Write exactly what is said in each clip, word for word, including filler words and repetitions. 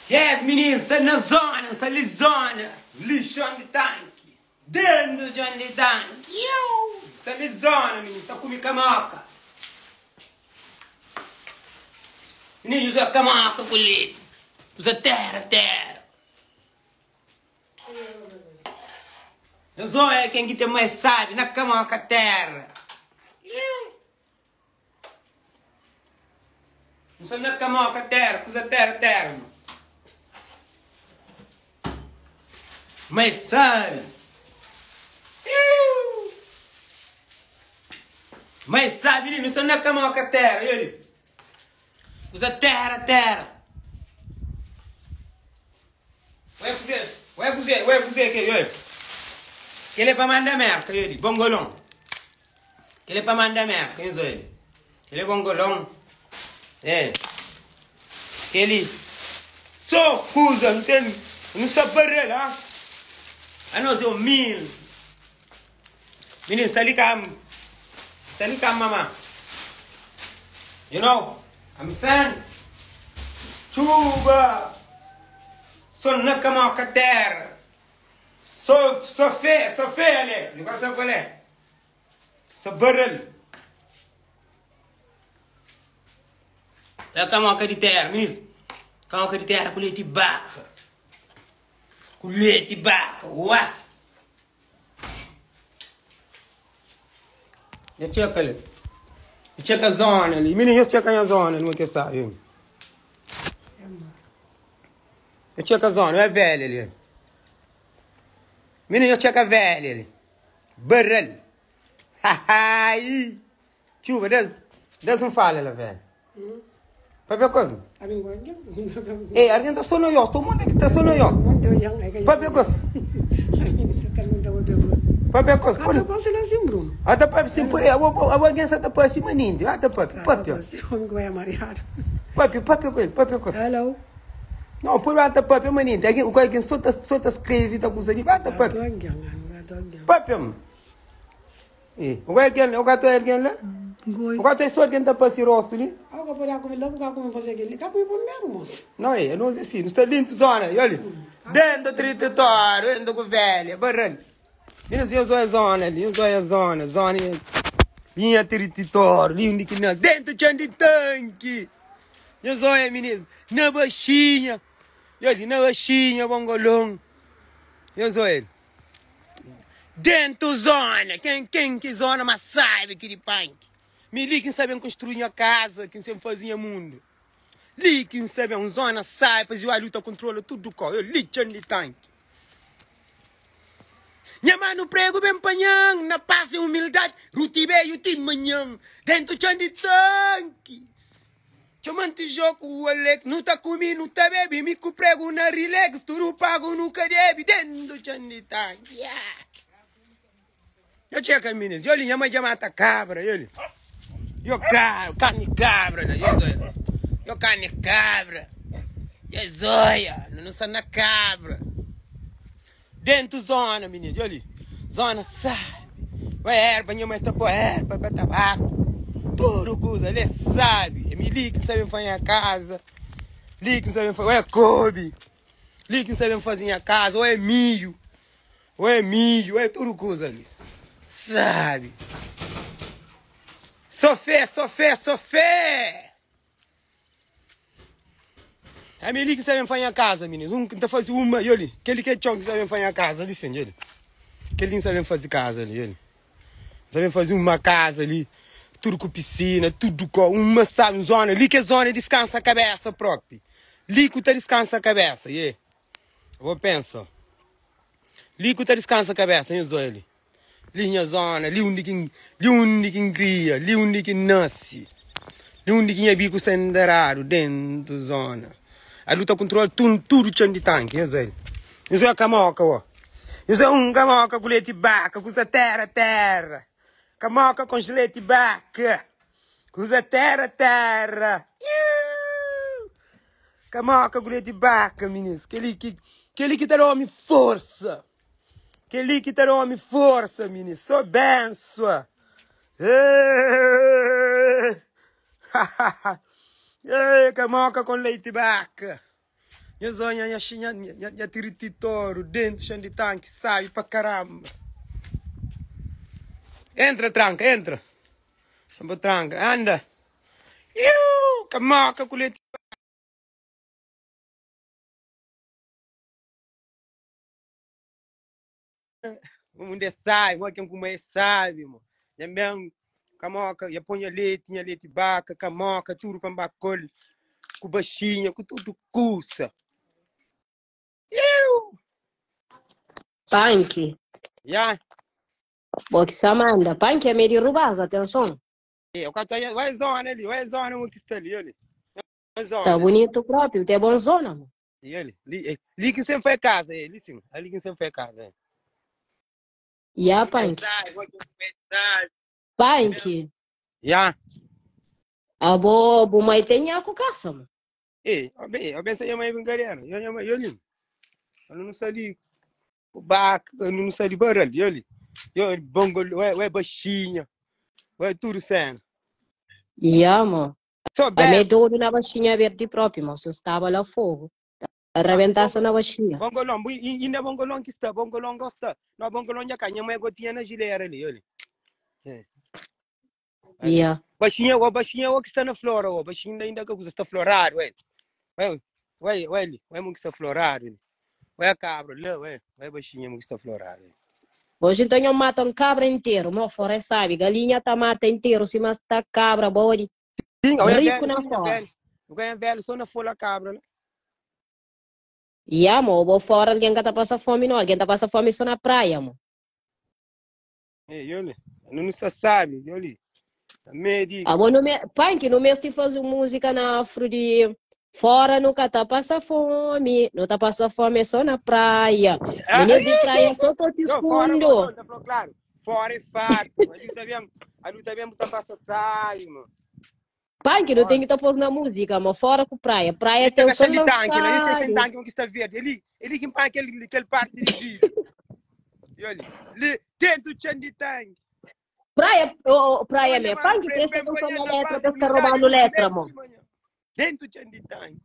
Yes, menino, sai na zona, sai na zona. Lixão de tanque. Dentro de onde tanque. Iu! Sai na zona, menino, tá com camoca. Menino, usa camoca, colete. Usa terra, terra. Na zona é quem que tem mais sabe, na camoca, terra. Iu! Usa na camoca, terra, usa terra, terra, mano. Mas sabe, Iu! Mas sabe, ele não está na cama com a terra, ele usa terra, terra. Vai fazer, vai fazer, vai fazer que ele, que ele é para mandar merda, ele, bongolão, que ele é para mandar merda, isso ele, ele é bongolão, é, que ele só usa, não tem, não sabe barrer lá. I know it's meal. Meaning, Salikam. Salikam, mama. You know, I'm saying, Chuba. So, nakama ka terra. So, so fe, so fe, Alex. You got so qual é? So, barrel. Nakama ka di terra, meaning, kama ka di terra, kuliti back. Colete, baca, was. Eu checa ali. Eu checa a zona ali. Menino, eu checa a zona ali, não quer saber. Eu checa a zona, é velho ali. Menino, eu checa a velha ali. Barrel. Haha. Chuva, Deus não fala ela, velho. Papi coisa? Eh, alguém tá só no yo, todo mundo que tá só no yo. Papi coisa? Papi coisa? Ada papi lá sim, Bruno. Ada papi sim, pô, eu vou, eu vou ganhar essa papi assim, maninho. Ada papi, papi. Papi, papi coisa, papi coisa. Hello. Não, por lá ada papi, maninho. Alguém, o cara que só tá, só tá escrevendo, tá coisa ali, ada papi. Papi, eh, o cara que, o cara tá alguém lá? O cara tem sorte que não está rosto ali? Ah, o cara pode lá, o cara como fazer aquele, tá por mesmo, moço. Não é, não é assim, não está lindo zona, olha. Dentro do território, dentro do velho, barrando. Menos eu sou a zona ali, eu sou a zona, zona, linha território, linha que não, dentro de tanque. Eu sou a menina, na baixinha, olha, na baixinha, bongolão. Eu sou ele. Dentro zona, quem, quem que zona, mas sabe que de punk. Me li quem sabe construir uma casa, quem sabe fazer mundo. Li quem sabe uma zona, sai, pois eu a luta controla tudo com eu li de tanque. Minha mãe no prego bem panhang, na paz e humildade, ruti bem o time manhang, dentro de tanque. Chamante jogo o Alex, não tá comigo, não tá bebe, me com prego na relax, tudo pago no cadebi, dentro de tanque. Yeah. Eu tinha caminhos, eu li, minha mãe já mata cabra, ele. Eu carne, carne cabra, né? Eu carne cabra. Eu zóia, não está na cabra. Dentro zona, menino, olha ali. Zona sabe. Vai erva, minha mãe tá por erva, para tabaco. Tudo coisa, ele sabe. Me liga que sabe fazer a casa. Liga que sabe fazer, ou é couve. Liga que sabe fazer a casa, ou é milho. Ou é milho, ou é tudo coisa ali. Sabe. Sofé, sofé, sofé! A minha que sabe fazer a casa, meninos. Um que está fazendo uma, e olha, aquele que é chão que sabe fazer a casa ali, sim, ele. Aquele que sabe fazer casa ali, ele. Sabe fazer uma casa ali, tudo com piscina, tudo com uma, sabe, zona. Ali que é zona descansa a cabeça própria. Ali que descansa a cabeça, e yeah. Eu vou pensar. Ali que descansa a cabeça, hein, Zoeli? Linha zona, li onde quem, li onde quem cria, li onde quem nasce, li onde quem é bico senderado dentro zona. A luta controla tudo, tudo chão de tanque, eu sei. Eu sou a camoca, ó. Eu sou um camoca com leite baca, com terra, terra. Camoca com leite baca, com terra, terra. Camoca com leite baca, meninos. Aquele que, aquele que dá homem força. Que lhe que terá homem força, menino. Sou benção. Ei, camoca com leite vaca. Minha zonha, minha xinha, minha tirititoro, dentro, cheio de tanque, sabe pra caramba. Entra, tranca, entra. Sempre tranca, anda. Iu, camaca, colete. O mundo é sai, o que como é sabe, mano. Já mesmo, camaca, já põe leite, tinha leite vaca, camaca, tudo para bacol, com baixinha, com tudo custa. Iu. Panchi. Já. Boa que se manda. Panchi é meio de rubaz, atenção. É, o cara tá aí, vai zona ali, vai zona, o que está ali, olha. Tá bonito próprio, tem boa zona, mano. E ele, ali, ali que sempre foi casa, é, ali sim, ali que sempre foi casa, é. Ya, Panchi. Panchi. Já. A boa, boa, mas tem a caça, mano. É, ó bem, ó bem, essa é a mãe brincadeira, eu eu eu ali. Eu não sei ali, o baco, eu não sei ali barulho, eu ali. Eu bongo, é, é baixinha, é tudo sendo. Ya, mano. Só A bem. minha dor na baixinha verde próprio, mas se estava lá fogo. Arrebentasse na baixinha. Bongolong, ainda bongolong que está, bongolong gosta. Não, bongolong já canha, mas gotinha na gileira ali, olha. É. Ya. Baixinha, o baixinha, o que está na flora, o baixinha ainda que está florado, ué. Ué, ué, ué, ué, muito está florado, ué, cabra, lá, ué, ué, baixinha, muito está florado. Hoje então eu mato um cabra inteiro, mas fora sabe, galinha tá mata inteiro, se mas tá cabra, bode. Sim, rico na fora. O ganha velho só na folha cabra, né? E amo, vou fora, alguém que tá passando fome, não. Alguém tá passando fome só na praia, amor. É, eu não se sabe, eu li. Amor, no me... pai, que no mês de fazer música na afro de fora nunca tá passando fome, não tá passando fome só na praia. Ah, Mulher de praia só tô te escondo. Fora, claro, fora é fato. Ali também, ali também tá passando sai, mano. Pai, que não tem que estar pondo na música, mas fora com praia. Praia tem o sol de tanque, né? Ele tem tanque que está verde. Ele, ele que põe aquele, aquele parte de vidro. E olha, ali dentro de tanque. Praia, oh, praia mesmo. Pai, que presta atenção na letra, pra ficar roubando letra, amor. Dentro de tanque.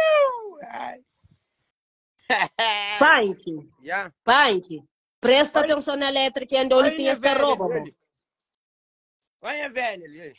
Punk, yeah. Punk, presta Oi. atenção na letra que andou ali sem esta roupa, amor. Vai, velho, ali.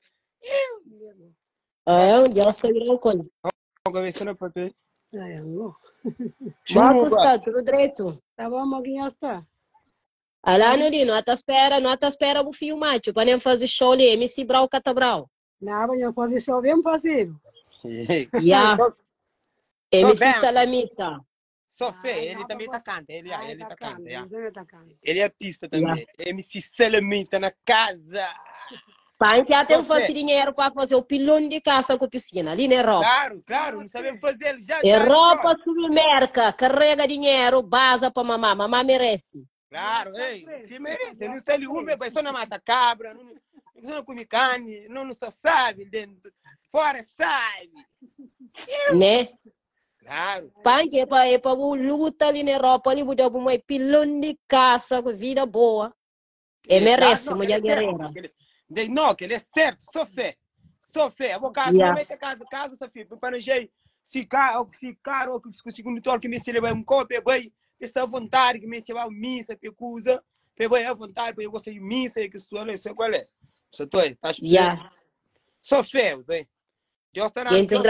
É, já estou virando coisa. Começando a papel. É, amor. Marcos, está tudo direito? Tá bom, Moguinha, está. Alá, no Lino, até espera, não até espera o fio macho, para nem fazer show ali, M C Brau, Catabrau. Não, mas eu fazer show mesmo, fazer. Já. M C Salamita. Só fé, ele também tá cantando, ele, ah, ele tá cantando. Ele é artista também. M C Salamita na casa. Pai, que até fazer dinheiro para fazer o pilão de caça com piscina, ali na Europa. Claro, claro, não sabemos fazer já. Europa submerca, carrega dinheiro, base para mamá, mamá merece. Claro, ei, que merece. Não está ali uma, mas só não mata cabra, não, não come carne, não, não só sabe dentro, fora sabe. Né? Claro. Pai, que é para é para luta ali na Europa, ali bude uma pilão de caça com vida boa. E merece, mulher guerreira. Não, que ele é certo, só fé. Só fé. Eu vou casa, não vai ter casa, casa, só fé. Para não jeito, se caro, se caro, se o segundo torre que me se leva um copo, vai, está à vontade, que me se vai missa, que usa, que vai à vontade, porque eu gosto de missa, que sua lei, sei qual é. Só tô aí, tá achando? Só fé, tá? Deus está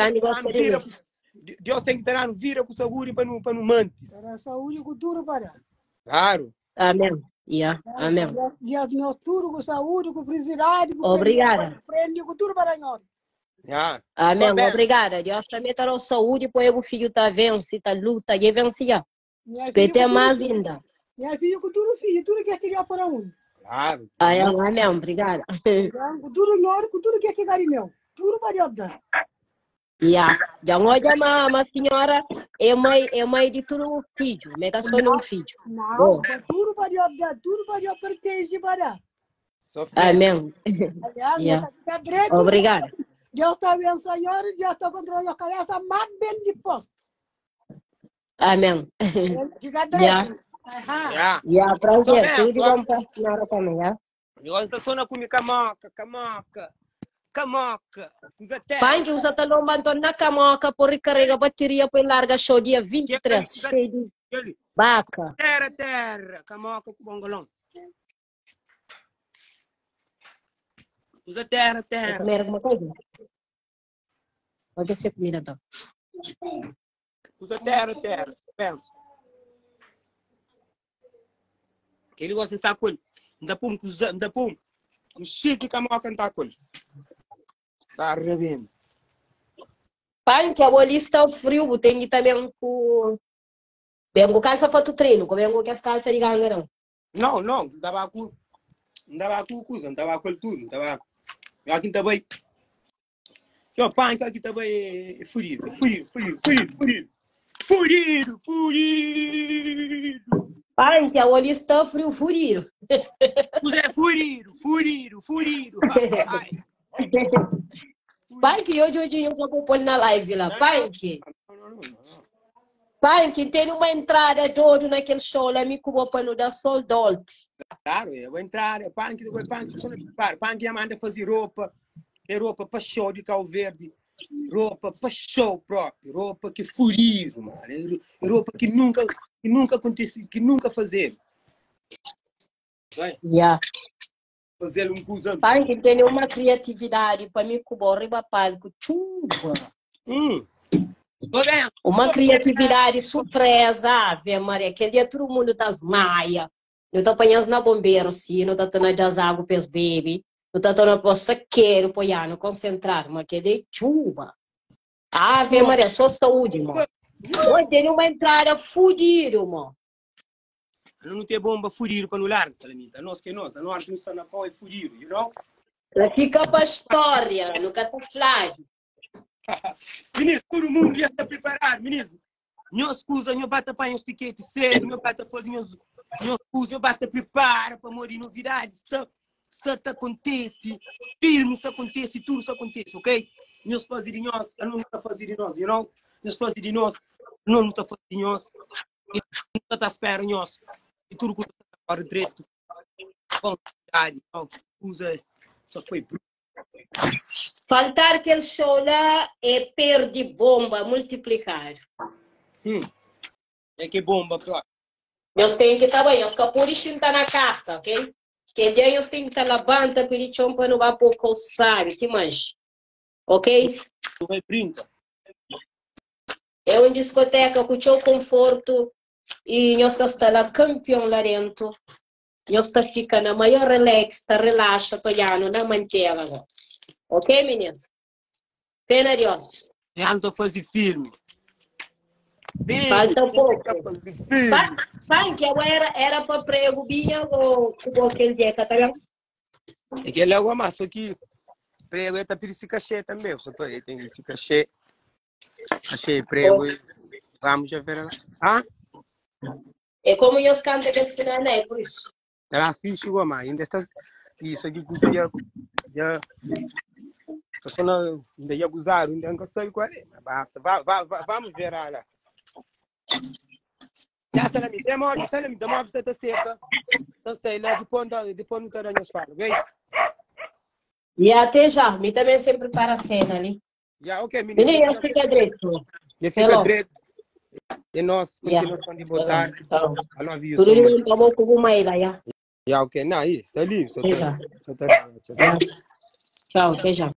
Deus tem que ter vira com saúde para não, para não manter. Para saúde e cultura, para. Claro. Amém. Yeah. Amém. Deus nos tudo com saúde, com felicidade, com obrigada. Prende com tudo para nós. Yeah. Amém. Obrigada. Deus também está na saúde, para o filho tá vence, tá luta, e vencia. Pete mais ainda. Minha filha com tudo filho, tudo que é criar para um. Claro. Ai, amém. Obrigada. Com tudo nós, com tudo que é que meu. Tudo para Deus. Yeah. Já olha uma, uma senhora, é mãe, é mãe de tudo filho, mega só um filho. Não, tudo para Deus, tudo para Deus pertence para. Amém. Yeah. Obrigada. Deus está bem, Senhor, Deus está controlando a cabeça mais bem de posto. Amém. Fica direito. Yeah. Yeah, prazer, tudo bom para a senhora também, yeah? Eu estou só na comigo camaca, camaca. camoca. Usa terra. Panque usa talão mandou na camoca por recarregar a bateria para larga show dia vinte e três. Cheio de vaca. Terra, terra. Camoca com bongolão. Usa terra, terra. Comer alguma coisa? Pode ser comida então. Usa terra, terra. Pensa. Ele gosta de sacolho. Ainda pum, ainda pum. Um chique camoca não tá colho. Tá arrebendo. Pai, que a bolista o frio, tem que também com. Vengo calça foto treino, como vengo que as calças de ganga não. Não, não, não tava com. Não tava com coisa, não tava com tudo, não tava. Eu aqui também. Eu pai, aqui também é furido, furido, furido, furido, furido. Furido, furido. Pai, que a bolista o frio, furido. Você é furido, furido, furido. Pai, que hoje hoje eu vou pôr na live lá. Pai, que. Pai, que tem uma entrada toda naquele show lá, me cubo para no da Sol Dolte. Claro, eu vou entrar, pai, que depois pai, que só não prepara, pai, que manda fazer roupa, é roupa para show de Cabo Verde, roupa para show próprio, roupa que furido, mano, é roupa que nunca, que nunca aconteceu, que nunca fazer. Vai. Yeah. Fazer um coisa. Pai, que tem uma criatividade para me cubo riba palco, chuva. Hum. Uma criatividade surpresa, Ave Maria. Aquele dia todo mundo das maia. Eu tô apanhando na bombeiro, sim. Eu tô tendo das água para os baby. Eu tô tendo para saqueiro, para não concentrar. Mas que de chuva. Ave Maria, só saúde, irmão. Hoje tem uma entrada fudida, irmão. Não tem bomba furido para no largo, Salamita. Nós que nós, nós não estamos na pau é furido, you know? Fica para a história, no cataflagem. Ministro, todo mundo já está preparado, ministro. Não escusa, não bata para os piquetes cedo, não bata fazer, não escusa, não bata prepara para morrer novidades. Isso acontece, filme isso acontece, tudo isso acontece, ok? Não se fazer de nós, não está fazendo de nós, you know? Não se fazer de nós, não está fazendo de nós. E não está esperando de nós. E tudo que está para o direito. Vontade, usa, só foi bruto. Faltar aquele show lá é perder bomba, multiplicar. Hum. É que bomba, claro. Nós temos que estar bem, nós capores estar na casa, ok? Que dia nós temos que estar lavando para ele para não vá pouco sabe, que mais? Ok? Tu vai brincar. É uma discoteca com o seu conforto e nós estamos lá campeão lá dentro. Nós estamos ficando na maior relax, está relaxa, olhando na mantela. Ok, meninas? Pena de osso. Eu não estou fazendo filme. Bem, falta um pouco. Filme. Pai, que era, era para prego, binha ou aquele dia, tá vendo? É que ele é uma massa, só que prego está por esse cachê também. Só ele tem esse cachê. Cachê, prego. Oh. Vamos já ver lá. Ah? É como eu canto que final, né? Por isso. Ela fixe, mas ainda está. Isso aqui que já. Já. Só não. Ainda ia usar, ainda não sei qual é. Basta. Vá, vá, vá, vamos ver lá. Já, Salami, demora, Salami, demora para você estar seca. Só sei, lá, depois não está dando as falas, ok? E até já, me também sempre para a cena ali. Já, ok, menino. Menino, fica direito. Já fica direito. E nós continuamos de botar. A nova vida. Tudo bem, vamos com uma ilha, já. Já, ok. Não, isso, está livre. Só tá. Tchau, até já.